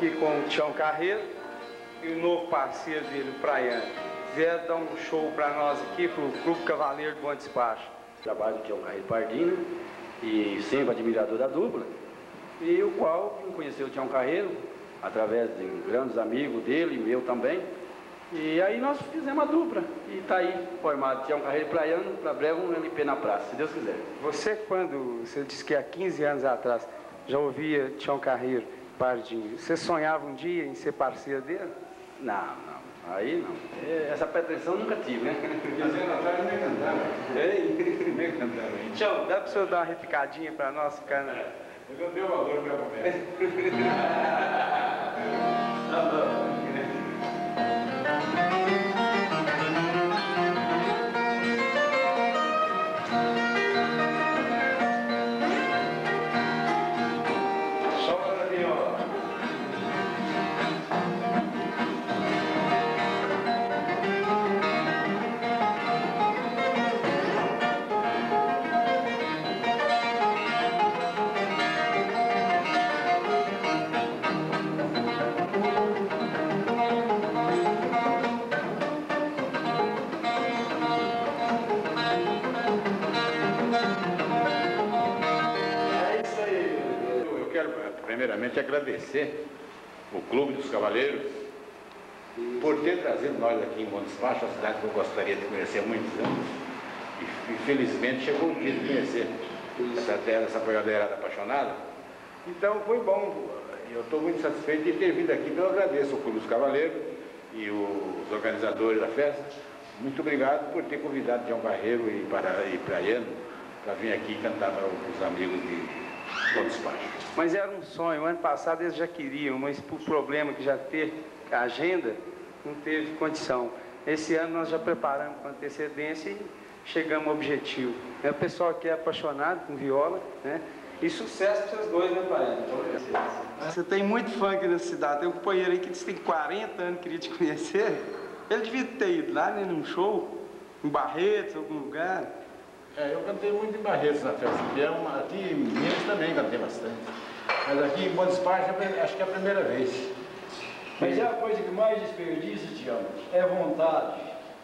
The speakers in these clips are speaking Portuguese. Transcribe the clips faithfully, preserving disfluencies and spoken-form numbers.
aqui com o Tião Carreiro e o novo parceiro dele, o Praiano. Vieram dar um show para nós aqui, para o Clube Cavaleiro do Bom Despacho. Trabalho do Tião Carreiro Pardinho e sempre admirador da dupla, e o qual vim conhecer o Tião Carreiro através de grandes amigos dele, meu também. E aí nós fizemos a dupla e está aí formado Tião Carreiro e Praiano, para breve um L P na praça, se Deus quiser. Você, quando você disse que há quinze anos atrás já ouvia Tião Carreiro Pardinho, você sonhava um dia em ser parceiro dele? Não, não, aí não. Essa pretensão nunca tive, né? quinze anos atrás nem cantava. Ei, nem cantava. Tião, dá para o senhor dar uma repicadinha para nós, cara? Eu não dei valor para a promessa. Tá bom. Primeiramente, agradecer o Clube dos Cavaleiros por ter trazido nós aqui em Bom Despacho, a cidade que eu gostaria de conhecer há muitos anos. E, infelizmente, chegou o dia de conhecer essa terra, essa apoiadeirada apaixonada. Então, foi bom. Eu estou muito satisfeito de ter vindo aqui. Então, eu agradeço o Clube dos Cavaleiros e os organizadores da festa. Muito obrigado por ter convidado Tião Carreiro e, para, e Praiano para vir aqui cantar para os amigos de Bom Despacho. Mas era um sonho, o ano passado eles já queriam, mas por problema que já teve, a agenda não teve condição. Esse ano nós já preparamos com antecedência e chegamos ao objetivo. O pessoal aqui é apaixonado com viola, né? E sucesso para vocês dois, né, pai? Você tem muito fã aqui na cidade, tem um companheiro aí que disse que tem quarenta anos que queria te conhecer. Ele devia ter ido lá, né, num show, em Barretos, algum lugar. É, eu cantei muito em Barretos na festa de peão, aqui em Minas também cantei bastante. Mas aqui em Bom Despacho acho que é a primeira vez. Mas é a coisa que mais desperdiça, Tião, é vontade.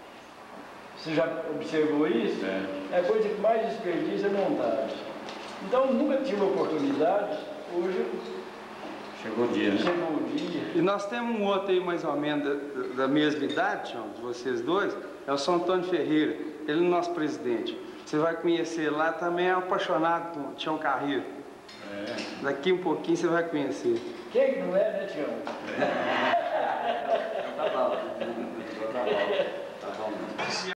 Você já observou isso? É. A coisa que mais desperdiça é vontade. Então nunca tive oportunidade, hoje chegou o dia, né? Chegou o dia. E nós temos um outro aí mais ou menos da, da mesma idade, Tião, de vocês dois, é o São Antônio Ferreira, ele é o nosso presidente. Você vai conhecer lá, também é apaixonado por Tião Carreiro. É. Daqui um pouquinho você vai conhecer. Quem que não é, né, Tião? Tá bom. Tá bom. Tá bom.